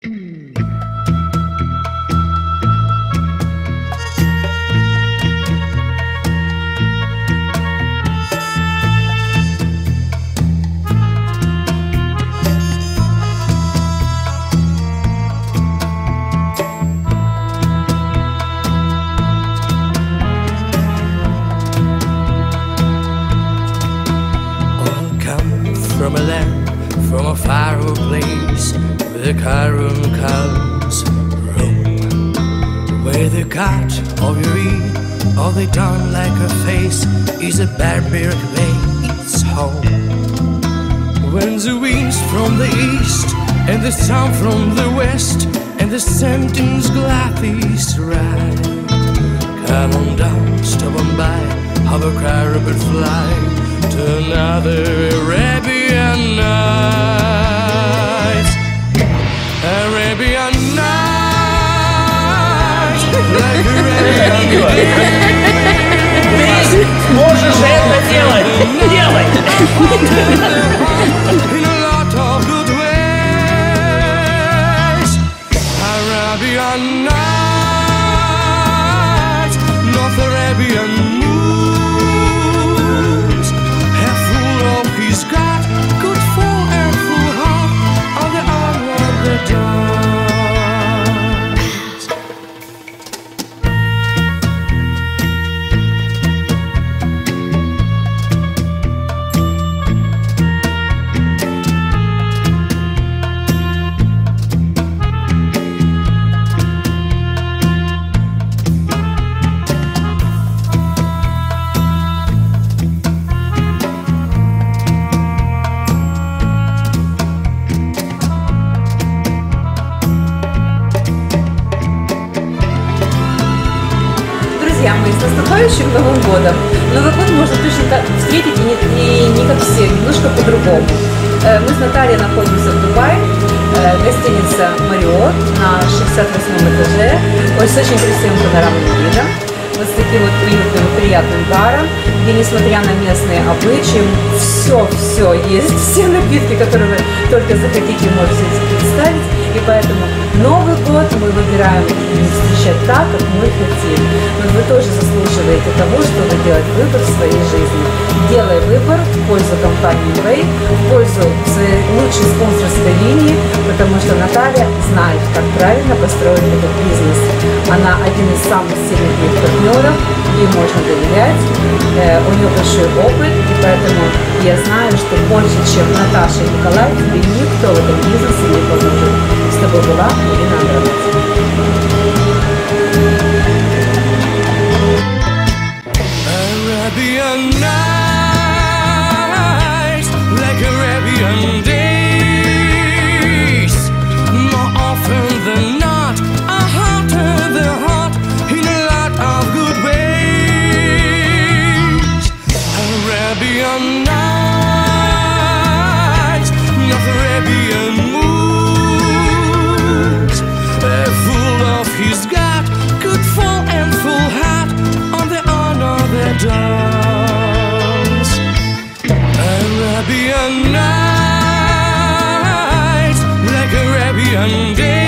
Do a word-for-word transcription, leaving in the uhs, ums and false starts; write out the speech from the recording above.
From a land, from a faraway place, where the caravan cows roam, where the god of your ear, all they done like a face, is a barbaric ways home. When the winds from the east, and the sun from the west, and the sentence gladdies ride, come on down, stop on by, how a caravan fly to another Arabian night. Arabian night, like Arabian night. Ты можешь это делать! Делай! In a lot of good ways. Arabian night, North Arabian moons. Half full of his God, good full and full heart on the arm of the dawn. Друзья мои, с наступающим Новым годом! Новый год можно точно так встретить и не, и не как все, немножко по-другому. Мы с Натальей находимся в Дубае, гостиница Marriott на шестьдесят восьмом этаже, с очень красивым панорамным видом, вот с таким вот уютным, приятным баром, где, несмотря на местные обычаи, все-все есть, все напитки, которые вы только захотите, можете представить, и поэтому Новый год мы выбираем встречать так, как мы хотим. Но вы тоже заслуживаете того, чтобы делать выбор в своей жизни. Делай выбор в пользу компании Way, в пользу своей лучшей спонсорской линии, потому что Наталья знает, как правильно построить этот бизнес. Она один из самых сильных моих партнеров, ей можно доверять, э, у нее большой опыт, и поэтому я знаю, что больше, чем Наташа и Николай, тебе никто в этом бизнесе не поможет. С тобой была Ирина Андроновна. Arabian nights, like Arabian days. More often than not, a hotter than hot in a lot of good ways. Arabian nights, not Arabian moons. They're full of his God, good full and full heart on the honor their dawns. Arabian nights, like Arabian days.